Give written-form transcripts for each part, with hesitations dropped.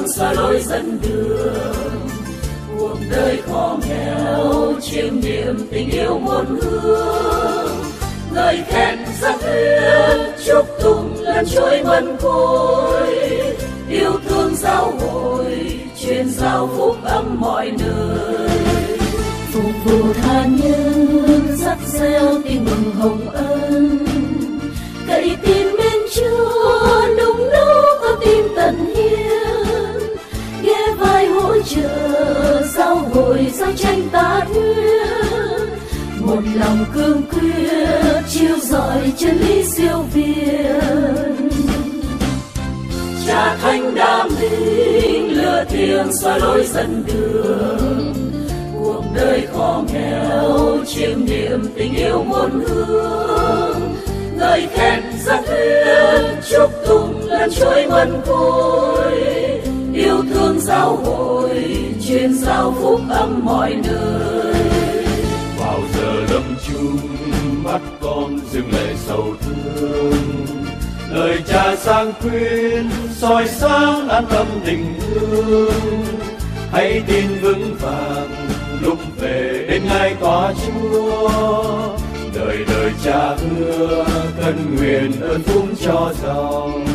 thiêng soi lối dẫn đường. Cuộc đời khó nghèo chiêm nghiệm tình yêu muôn hương, ngợi khen giác thuyết chúc tụng lần trôi mân côi. Yêu thương giáo hội truyền giao phúc âm mọi nơi, phục vụ tha nhân dắt gieo tiếng mừng hồng ân. Cậy tin bên Chúa nung nấu con tim tận hiến, ghé vai hỗ trợ giáo hội giao tranh ta thuyết. Một lòng cương quyết chiếu rọi chân lý siêu việt. Cha Thánh Đa Minh lửa thiêng soi lối dẫn đường. Cuộc đời khó nghèo chiêm nghiệm tình yêu muôn hương, ngợi khen giác thuyết chúc tụng lần trôi mân côi. Yêu thương giáo hội truyền giao phúc âm mọi nơi. Vào giờ lâm chung mắt con dừng lại sầu thương, lời cha sang khuyên soi sáng an tâm tình thương. Hãy tin vững vàng lúc về đến ngai tòa Chúa, đời đời cha hứa cân nguyện ơn phúc cho dòng.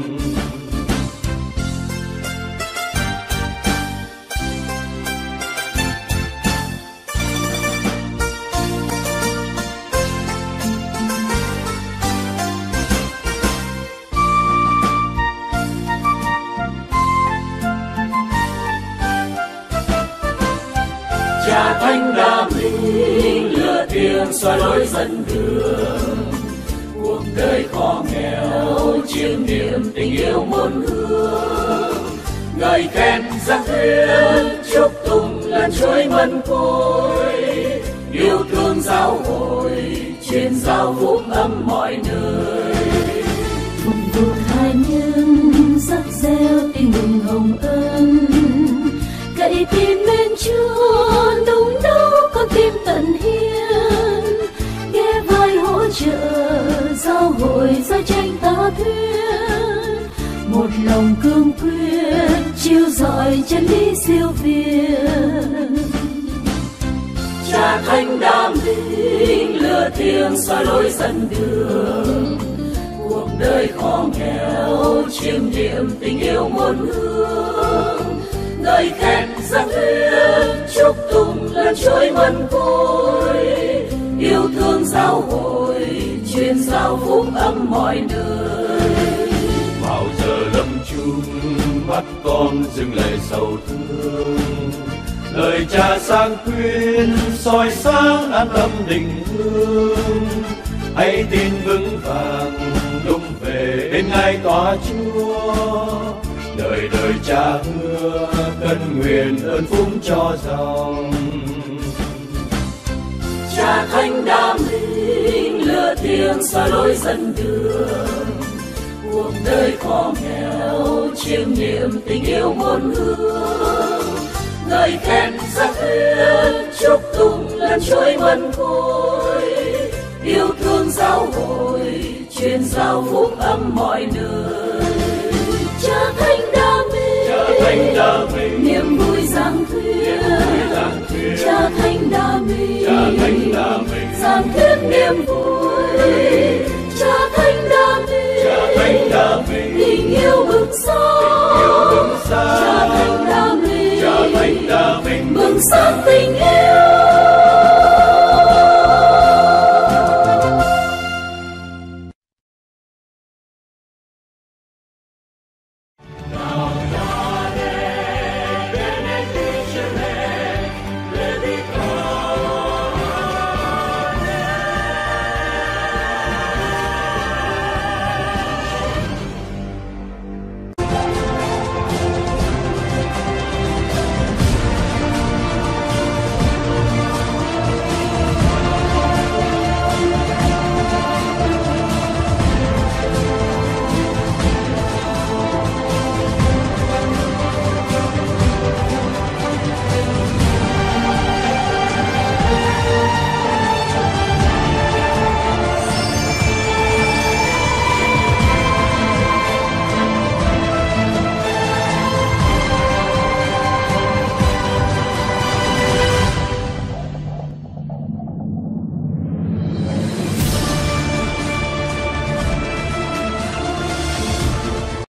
Cha Thánh Đa Minh lửa thiêng soi lối dẫn đường. Cuộc đời khó nghèo chiêm nghiệm tình yêu muôn hương, ngợi khen giác thuyết chúc tụng lần trôi mân côi. Yêu thương giáo hội truyền giao phúc âm mọi nơi, phục vụ tha nhân dắt gieo tiếng mừng hồng ân. Cậy tin bên Chúa nung nấu con tim tận hiến, ghé vai hỗ trợ giáo hội giao tranh ta thuyết. Một lòng cương quyết chiếu rọi chân lý siêu việt. Cha Thánh Đa Minh lửa thiêng soi lối dẫn đường. Cuộc đời khó nghèo chiêm nghiệm tình yêu muôn hương, ngợi khen giác thuyết chúc tụng lần trôi mân côi. Yêu thương giáo hội truyền giao phúc âm mọi nơi. Vào giờ lâm chung mắt con dừng lại sầu thương, lời cha sang khuyên soi sáng an tâm tình thương. Hãy tin vững vàng lúc về đến ngai tòa Chúa, đời đời cha hứa cân nguyện ơn phúc cho dòng. Cha Thánh Đa Minh lửa thiêng soi lối dẫn đường. Cuộc đời khó nghèo chiêm nghiệm tình yêu muôn hương, ngợi khen giác thuyết chúc tụng lần trôi mân côi. Yêu thương giáo hội truyền giao phúc âm mọi nơi. Cha Thánh Đa Minh niềm vui giảng thuyết. Cha Thánh Đa Minh giảng thuyết niềm vui.